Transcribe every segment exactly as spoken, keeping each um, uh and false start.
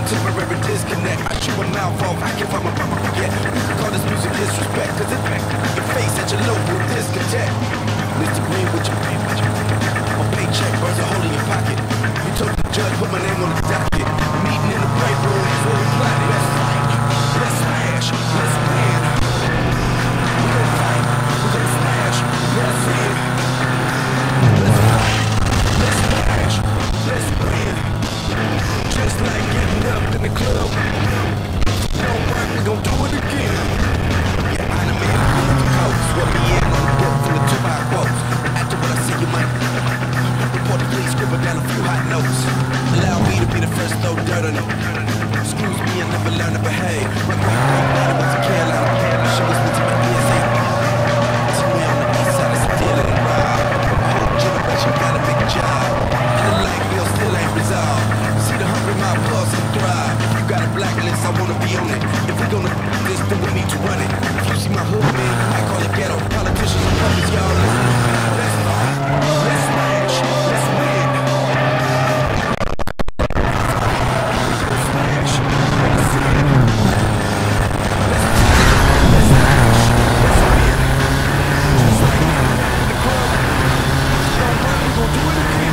temporary disconnect. I shoot my mouth off, I can find my mama forget. You can call this music disrespect, cause it your face at your local discotheque. Mister Green with your my paycheck burns a hole in your pocket. You told the judge, put my name on the docket. Meeting in the break room, so we plotted. Let's fight, let's smash, let's win. We gon' fight, we gon' smash, let's win. Let's fight, let's smash, let's win. Just like getting up in the club. Don't work, we gon' do it again. Yeah, I'm the man with the coats. Swear me in on the book from the two by quotes. After what I see, you might report the police, scribble down a few hot notes. Allow me to be the first to throw dirt on them. Excuse me, I never learned to behave. My grandmother was a Carolina. She was with my D S A. Took me on the east side of stealing and rob. My whole generation got a big job. And the light bill still ain't resolved. See the hungry mouth pulse and thrive. You got a blacklist, I wanna be on it. If we gonna do this, then we need to run it. If you see my hood, man, I call it ghetto. Politicians and puppets, y'all listen. Let's fight, let's smash, let's win. Let's smash, let's win. Let's fight, let's smash, let's win. Just like in the club. Don't worry, we gon' do it again.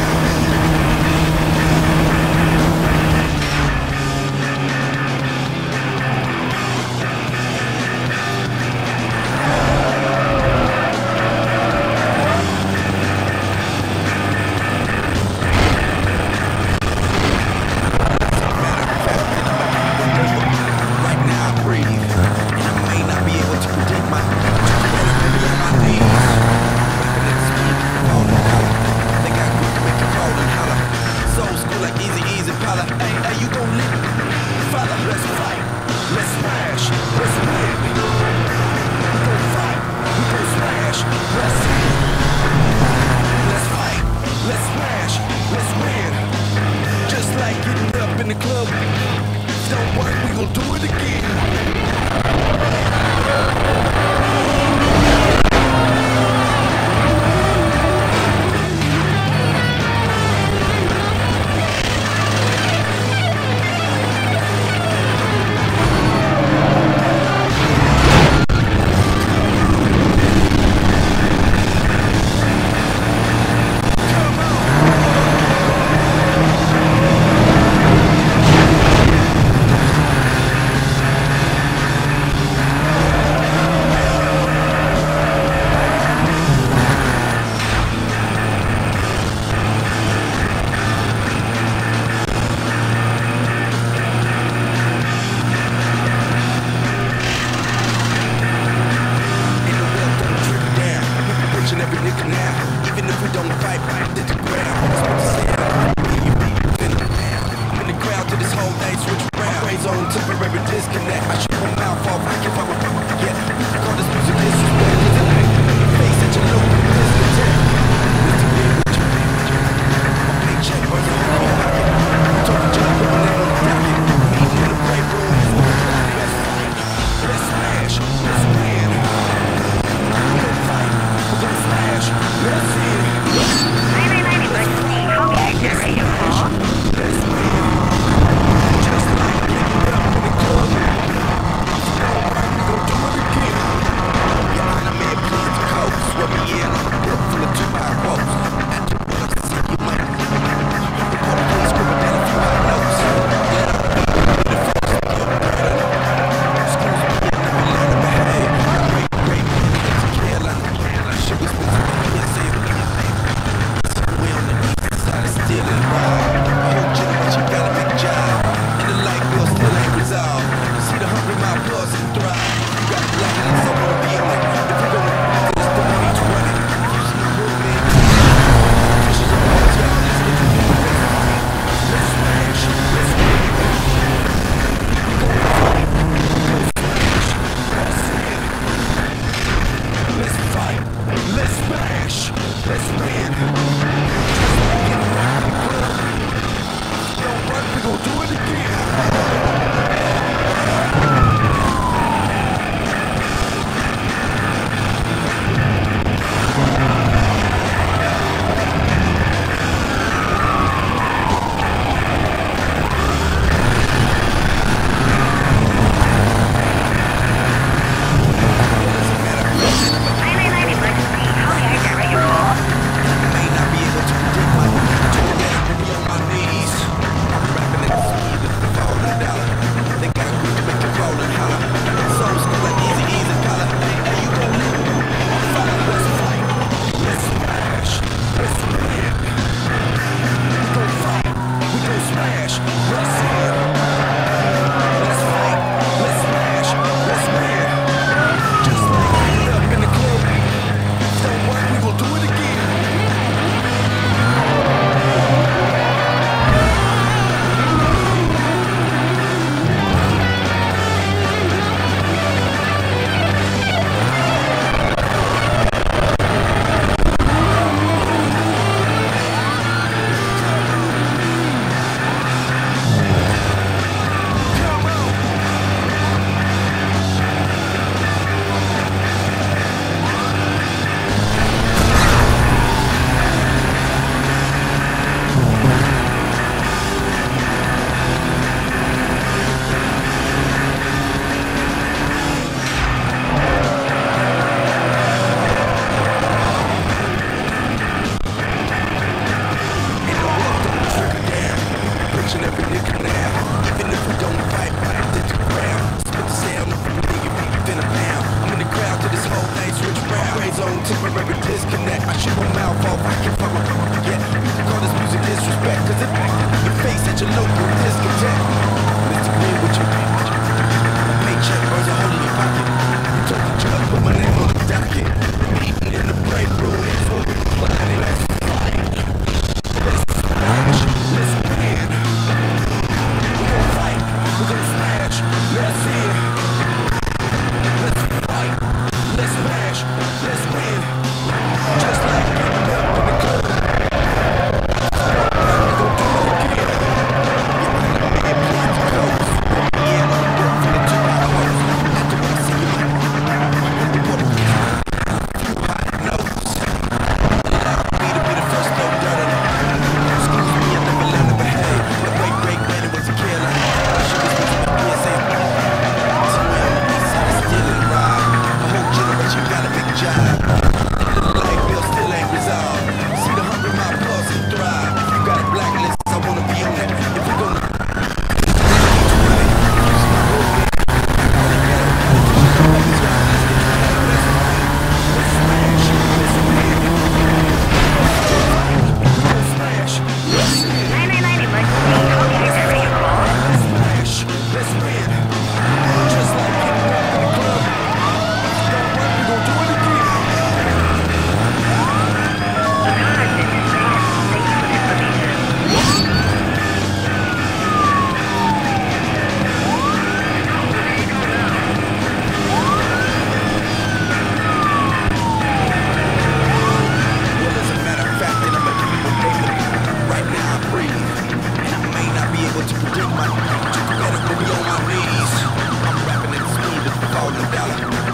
be on my knees. I'm rapping at the speed of the falling dollar.